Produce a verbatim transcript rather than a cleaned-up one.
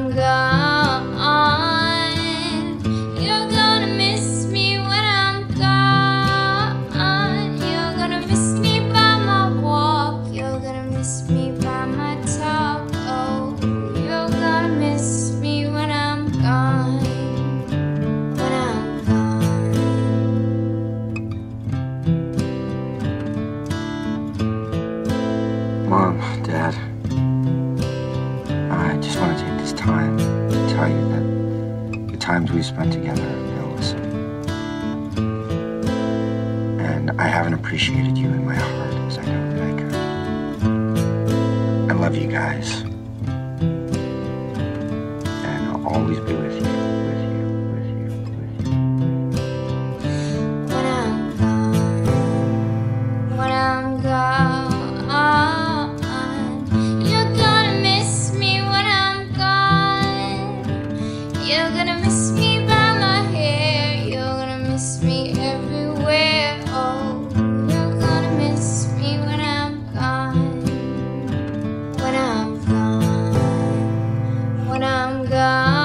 I'm gone, you're gonna miss me when I'm gone. You're gonna miss me by my walk, you're gonna miss me by my talk. Oh, you're gonna miss me when I'm gone, when I'm gone. Mom, Dad, I just want to take this time to tell you that the times we spent together are endless. And I haven't appreciated you in my heart as I know that I could. I love you guys. And I'll always be with you, with you, with you, with you. When I'm gone, when I'm gone, you're gonna miss me when I'm gone. You're gonna miss me by my hair, you're gonna miss me everywhere. Oh, you're gonna miss me when I'm gone, when I'm gone, when I'm gone.